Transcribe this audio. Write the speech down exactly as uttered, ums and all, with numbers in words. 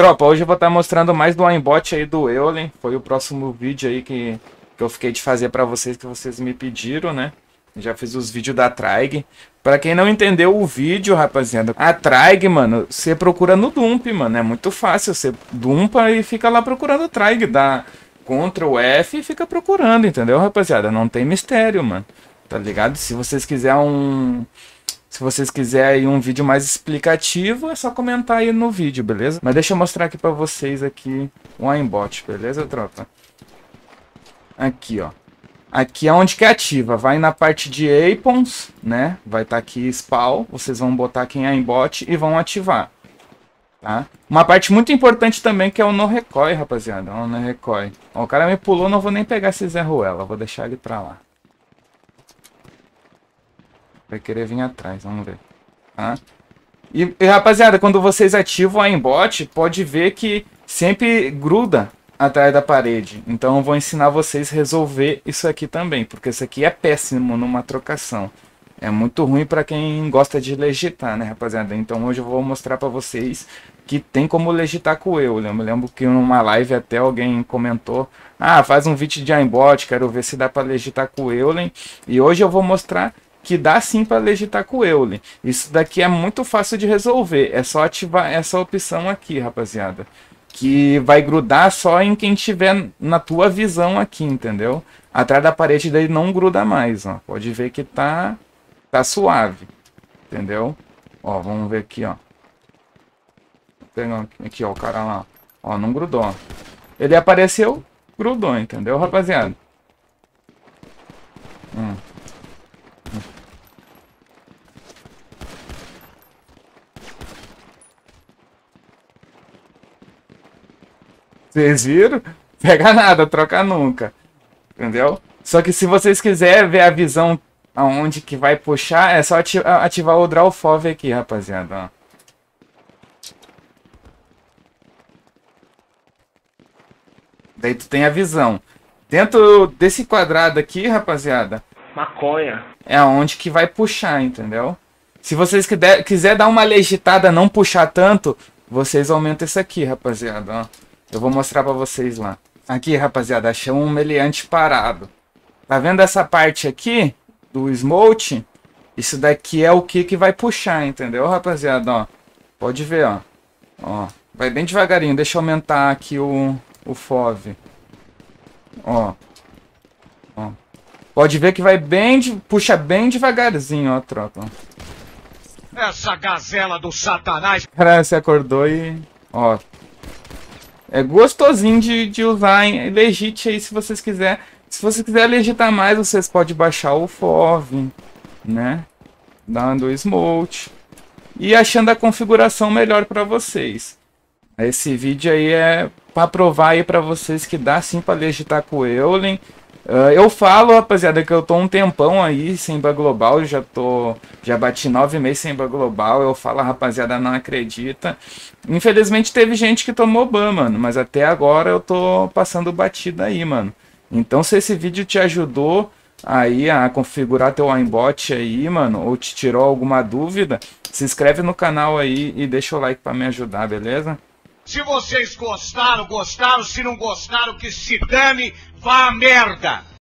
Tropa, hoje eu vou estar mostrando mais do aimbot aí do Eulen. Foi o próximo vídeo aí que, que eu fiquei de fazer pra vocês, que vocês me pediram, né? Já fiz os vídeos da Traig. Pra quem não entendeu o vídeo, rapaziada, a Traig, mano, você procura no Dump, mano. É muito fácil, você dumpa e fica lá procurando Traig. Dá Ctrl F e fica procurando, entendeu, rapaziada? Não tem mistério, mano. Tá ligado? Se vocês quiserem um... Se vocês quiserem um vídeo mais explicativo, é só comentar aí no vídeo, beleza? Mas deixa eu mostrar aqui pra vocês aqui o aimbot, beleza, tropa? Aqui, ó. Aqui é onde que ativa. Vai na parte de Weapons, né? Vai estar tá aqui Spawn. Vocês vão botar aqui em aimbot e vão ativar. Tá? Uma parte muito importante também que é o no recoil, rapaziada. O no recoil. Ó, o cara me pulou, não vou nem pegar esse Zé Ruela. Vou deixar ele pra lá. Vai querer vir atrás, vamos ver. Tá? E, e rapaziada, quando vocês ativam a aimbot, pode ver que sempre gruda atrás da parede. Então eu vou ensinar vocês a resolver isso aqui também, porque isso aqui é péssimo numa trocação. É muito ruim para quem gosta de legitar, né, rapaziada? Então hoje eu vou mostrar para vocês que tem como legitar com eu. Eu me lembro que numa live até alguém comentou: ah, faz um vídeo de aimbot, quero ver se dá para legitar com o Eulen. E hoje eu vou mostrar que dá sim para legitar com o Eulen. Isso daqui é muito fácil de resolver. É só ativar essa opção aqui, rapaziada. Que vai grudar só em quem tiver na tua visão aqui, entendeu? Atrás da parede daí não gruda mais, ó. Pode ver que tá, tá suave, entendeu? Ó, vamos ver aqui, ó. Vou pegar aqui, ó, o cara lá. Ó, não grudou. Ele apareceu, grudou, entendeu, rapaziada? Hum. Vocês viram? Pega nada, troca nunca. Entendeu? Só que se vocês quiserem ver a visão aonde que vai puxar, é só ativar, ativar o Draw Fov aqui, rapaziada. Ó. Daí tu tem a visão. Dentro desse quadrado aqui, rapaziada, maconha, é aonde que vai puxar, entendeu? Se vocês quiser, quiser dar uma legitada, não puxar tanto, vocês aumentam isso aqui, rapaziada, ó. Eu vou mostrar pra vocês lá. Aqui, rapaziada, achei um meliante parado. Tá vendo essa parte aqui do smote? Isso daqui é o que que vai puxar, entendeu, rapaziada? Ó, pode ver, ó. Ó, vai bem devagarinho. Deixa eu aumentar aqui o, o Fov. Ó. Ó. Pode ver que vai bem, de, puxa bem devagarzinho, ó, tropa. Essa gazela do satanás. Cara, você acordou e... Ó. É gostosinho de, de usar, hein? Legite aí se vocês quiserem. Se vocês quiserem legitar mais, vocês podem baixar o Fov, né? Dando smote. E achando a configuração melhor para vocês. Esse vídeo aí é para provar aí para vocês que dá sim para legitar com o Eulen. Uh, eu falo, rapaziada, que eu tô um tempão aí sem ban global, eu já tô, já bati nove meses sem ban global. Eu falo, rapaziada, não acredita. Infelizmente teve gente que tomou ban, mano, mas até agora eu tô passando batida aí, mano. Então se esse vídeo te ajudou aí a configurar teu aimbot aí, mano, ou te tirou alguma dúvida, se inscreve no canal aí e deixa o like pra me ajudar, beleza? Se vocês gostaram, gostaram. Se não gostaram, que se dane, vá à merda.